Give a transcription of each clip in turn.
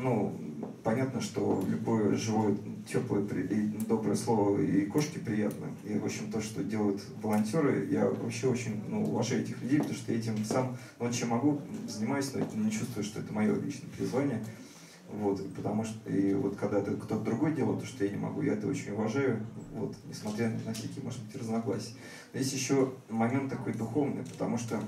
ну, понятно, что любое живое, теплое и доброе слово и кошке приятно. И, в общем, то, что делают волонтеры, я вообще очень, ну, уважаю этих людей, потому что я этим сам, ну, чем могу, занимаюсь, но не чувствую, что это мое личное призвание. Вот, потому что, и вот когда это кто-то другой делает, то, что я не могу, я это очень уважаю, вот, несмотря на всякие, может быть, разногласия. Но есть еще момент такой духовный, потому что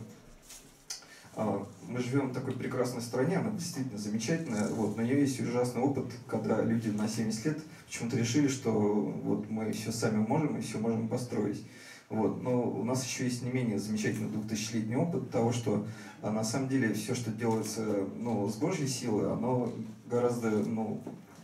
мы живем в такой прекрасной стране, она действительно замечательная, вот, но у нее есть ужасный опыт, когда люди на 70 лет почему-то решили, что вот мы все сами можем и все можем построить. Вот. Но у нас еще есть не менее замечательный 2000-летний опыт того, что на самом деле все, что делается, ну, с Божьей силы, оно гораздо, ну,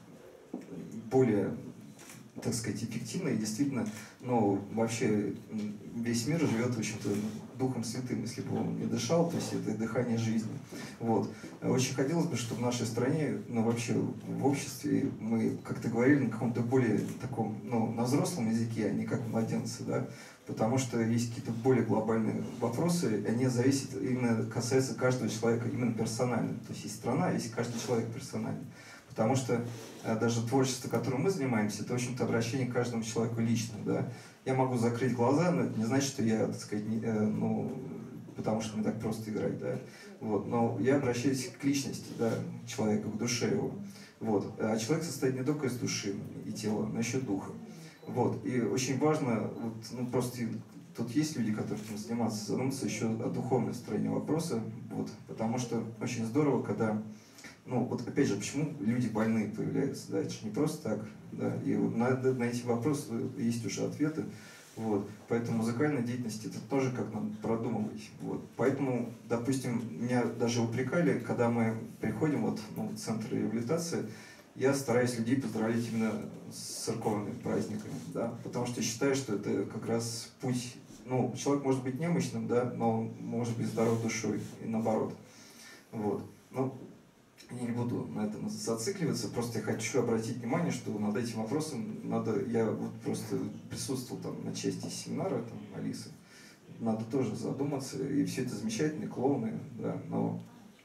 более, так сказать, эффективно и действительно, ну, вообще весь мир живет, в общем-то, Духом Святым, если бы он не дышал, то есть это дыхание жизни. Вот. Очень хотелось бы, чтобы в нашей стране, ну, вообще в обществе мы как-то говорили на каком-то более таком, ну, на взрослом языке, а не как младенцы, да, потому что есть какие-то более глобальные вопросы, они зависят, именно касаются каждого человека, именно персонально. То есть есть страна, есть каждый человек персонально. Потому что даже творчество, которым мы занимаемся, это, в общем-то, обращение к каждому человеку лично, да. Я могу закрыть глаза, но это не значит, что я, так сказать, не, ну, потому что не так просто играть, да. Вот. Но я обращаюсь к личности, да, человека, к душе его. Вот. А человек состоит не только из души и тела, но еще духа. Вот. И очень важно, вот, ну, просто тут есть люди, которые этим занимаются, задуматься еще о духовной стороне вопроса, вот, потому что очень здорово, когда, ну, вот опять же, почему люди больные появляются, да, это же не просто так, да, и вот на эти вопросы есть уже ответы, вот, поэтому музыкальная деятельность это тоже как надо продумывать, вот, поэтому, допустим, меня даже упрекали, когда мы приходим вот, ну, в центр реабилитации, я стараюсь людей поздравлять именно с церковными праздниками, да, потому что считаю, что это как раз путь, ну, человек может быть немощным, да, но он может быть здоров душой и наоборот, вот, ну, я не буду на этом зацикливаться, просто я хочу обратить внимание, что над этим вопросом надо, я вот просто присутствовал там на части семинара, там, Алисы, надо тоже задуматься, и все это замечательно, клоуны, да, но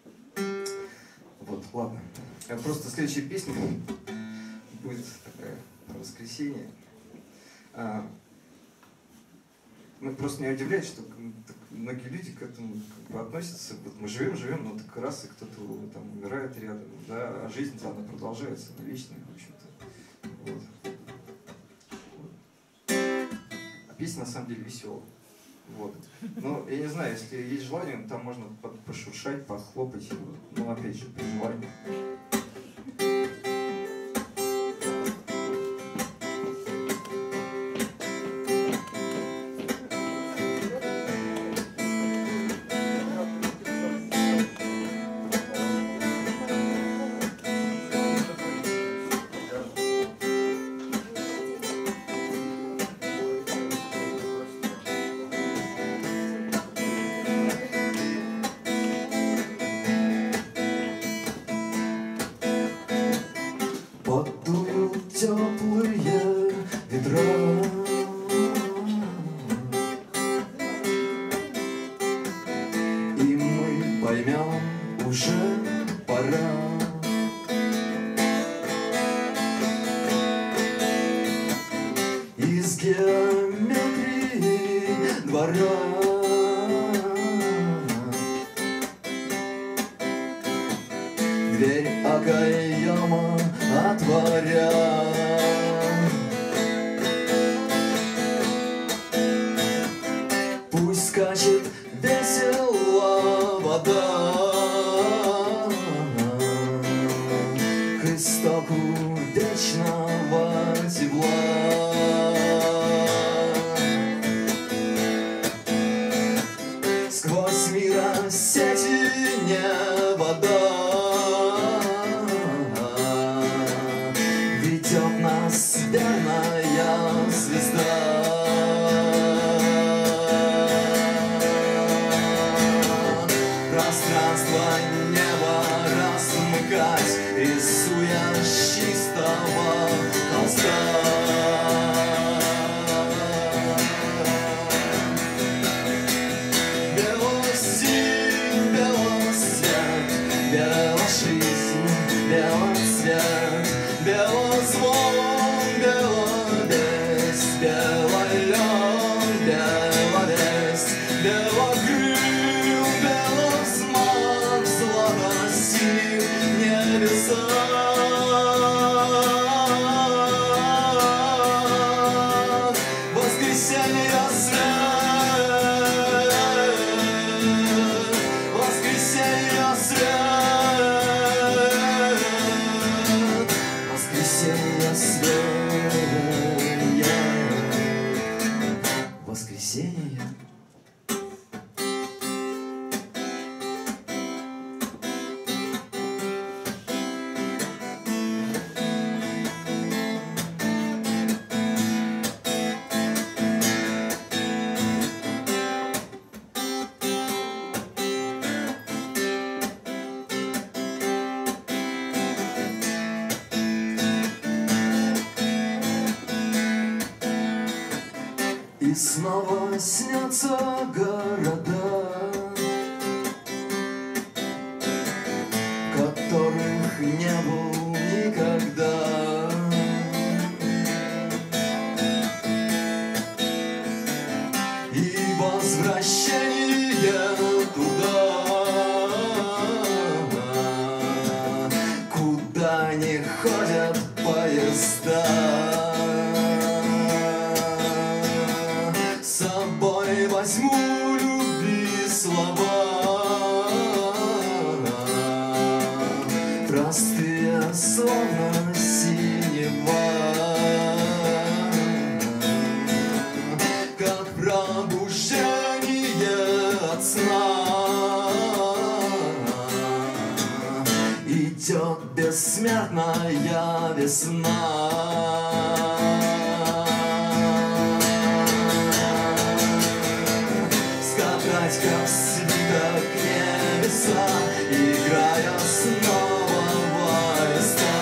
вот, ладно. Просто следующая песня будет такая про воскресенье. Ну, просто меня удивляет, что многие люди к этому как бы относятся. Вот мы живем, но так раз и кто-то там умирает рядом, да, а жизнь-то она продолжается, она вечная, в общем-то. Вот. А песня на самом деле веселая. Вот. Ну, я не знаю, если есть желание, там можно пошуршать, похлопать, ну, опять же, при желании. Теплые ветра, и мы поймем, уже пора. Из геометрии двора дверь окоема отворя. Пусть скачет весело вода к истоку вечного тепла. Сквозь мира сети не вода ведет нас верная звезда. Пространство неба размыкать, рисуя с чистого холста. Белость, белость, белая жизнь, белость. свет, белозвон, беловесть, белолен, беловесть, белокрыл, беловзмак, златосив небеса. Воскресенье свет, воскресенье свет, воскресенье свет, воскресенье. И снова снятся города, которых не было никогда. И возвращение туда, куда не ходят поезда. С собой возьму любви слова, простые, словно синева, как пробуждение от сна. Идет бессмертная весна. Как свиток небеса, играя снова в ареста.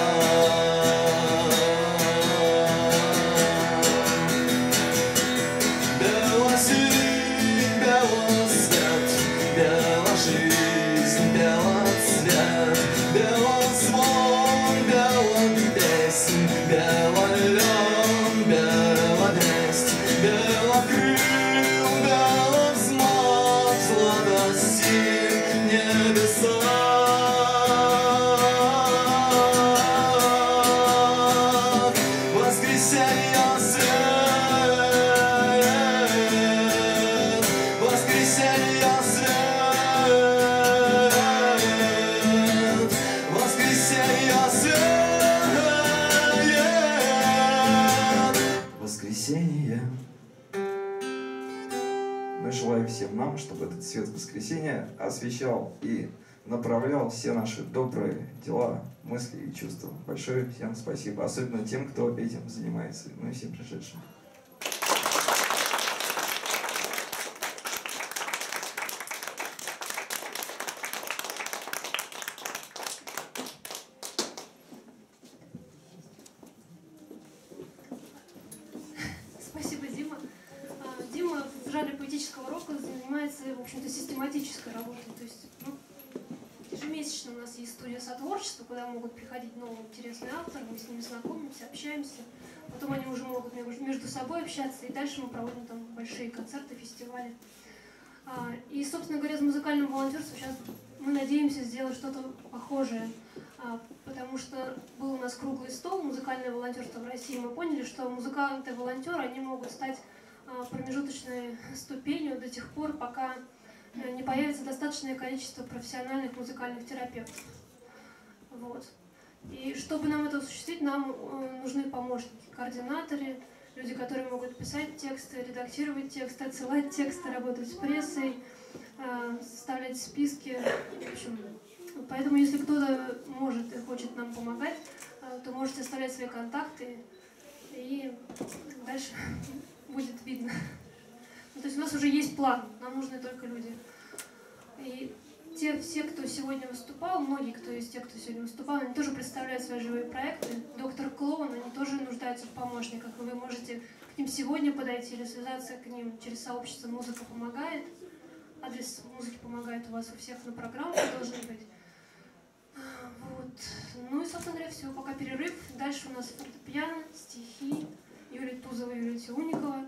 Белосвет, белосвет, беложизнь, белоцвет, белозвон, белопеснь, белолен, беловесть, белокрыл, беловзмак, златосив небеса. Воскресенье свет, воскресенье свет, воскресенье свет, воскресенье. Мы желаем всем нам, чтобы этот свет воскресенья освещал и направлял все наши добрые дела, мысли и чувства. Большое всем спасибо, особенно тем, кто этим занимается, ну и всем пришедшим. Спасибо, Дима. Дима в жанре поэтического рока занимается, в общем-то, систематической работой. То есть, ежемесячно у нас есть студия сотворчества, куда могут приходить новые интересные авторы, мы с ними знакомимся, общаемся. Потом они уже могут между собой общаться, и дальше мы проводим там большие концерты, фестивали. И, собственно говоря, с музыкальным волонтерством сейчас мы надеемся сделать что-то похожее, потому что был у нас круглый стол «Музыкальное волонтерство в России». Мы поняли, что музыканты-волонтеры, они могут стать промежуточной ступенью до тех пор, пока не появится достаточное количество профессиональных музыкальных терапевтов. Вот. И чтобы нам это осуществить, нам нужны помощники, координаторы, люди, которые могут писать тексты, редактировать тексты, отсылать тексты, работать с прессой, составлять списки. В общем, поэтому, если кто-то может и хочет нам помогать, то можете оставлять свои контакты, и дальше будет видно. То есть у нас уже есть план, нам нужны только люди. И все, кто сегодня выступал, многие, кто из тех, кто сегодня выступал, они тоже представляют свои живые проекты. Доктор Клоун, они тоже нуждаются в помощниках, и вы можете к ним сегодня подойти или связаться к ним через сообщество «Музыка помогает». Адрес «Музыки помогает» у вас у всех на программах должен быть. Вот. Ну и, собственно говоря, все. Пока перерыв. Дальше у нас фортепиано, стихи, Юлия Тузова, Юлия Тиуникова,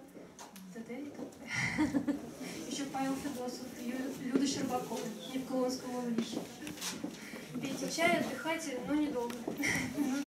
еще Павел Федосов, Люда Щербакова, не в Колонском лишь. Пейте чай, отдыхайте, но недолго.